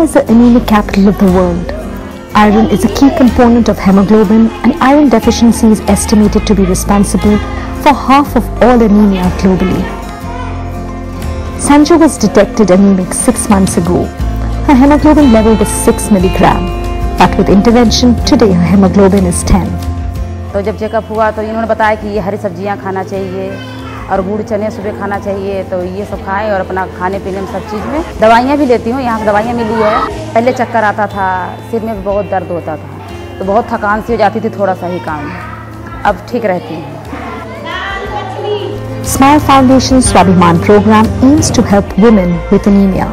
is the anemic capital of the world. Iron is a key component of hemoglobin, and iron deficiency is estimated to be responsible for half of all anemia globally. Sanju was detected anemic 6 months ago. Her hemoglobin level was 6 milligram, but with intervention, today her hemoglobin is 10. तो जब checkup हुआ तो इन्होंने बताया कि ये हरी सब्जियां खाना चाहिए और गुड़ चने सुबह खाना चाहिए, तो ये सब खाएं और अपना खाने पीने में सब चीज़ में दवाइयाँ भी लेती हूँ। यहाँ से दवाइयाँ मिली है। पहले चक्कर आता था, सिर में भी बहुत दर्द होता था, तो बहुत थकान सी हो जाती थी थोड़ा सा ही काम, अब ठीक रहती हूँ। Smile Foundation Swabhiman program aims to help women with anemia.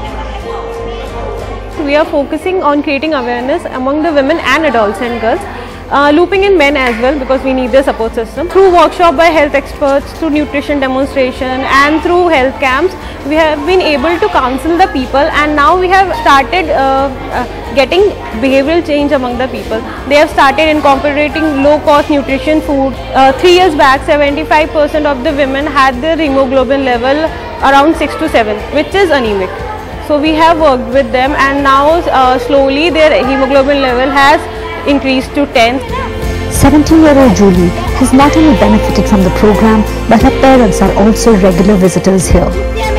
We are focusing on creating awareness among the women and adults and girls, looping in men as well because we need the support system. Through workshop by health experts, through nutrition demonstration and through health camps, we have been able to counsel the people, and now we have started getting behavioral change among the people. They have started incorporating low cost nutrition food. 3 years back, 75% of the women had their hemoglobin level around 6 to 7, which is anemic. So we have worked with them, and now slowly their hemoglobin level has increased to 10. 17-year-old Julie has not only benefited from the program, but her parents are also regular visitors here.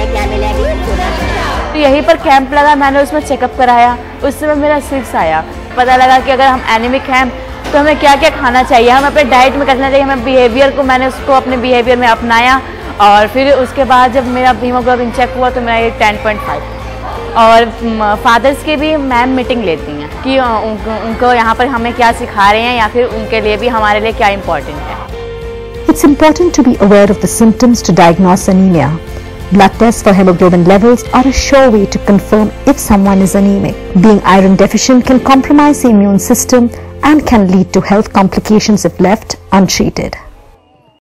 यहीं पर camp लगा, मैंने उसमें checkup कराया, उस समय मेरा 6 आया। पता लगा कि अगर हम एनीमिक हैं तो हमें क्या क्या खाना चाहिए, हमें अपने डाइट में करना चाहिए, हमें बिहेवियर को, मैंने उसको अपने बिहेवियर में अपनाया, और फिर उसके बाद जब मेरा हीमोग्लोबिन चेक हुआ तो मेरा ये 10.5। और फादर्स की भी मैम मीटिंग लेती हैं कि उनको यहाँ पर हमें क्या सिखा रहे हैं या फिर उनके लिए भी हमारे लिए क्या इम्पोर्टेंट है। It's important to be aware of the symptoms to diagnose anemia. Blood tests for hemoglobin levels are a sure way to confirm if someone is anemic. Being iron deficient can compromise the immune system and can lead to health complications if left untreated.